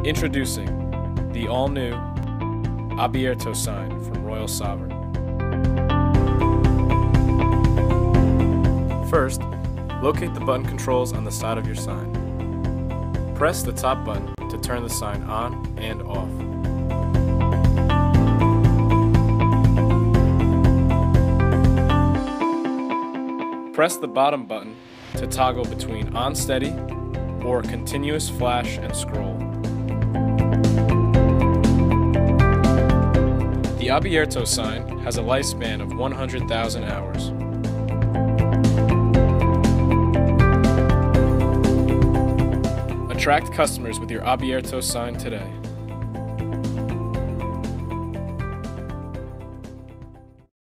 Introducing the all-new Abierto sign from Royal Sovereign. First, locate the button controls on the side of your sign. Press the top button to turn the sign on and off. Press the bottom button to toggle between on steady or continuous flash and scroll. The Abierto sign has a lifespan of 100,000 hours. Attract customers with your Abierto sign today.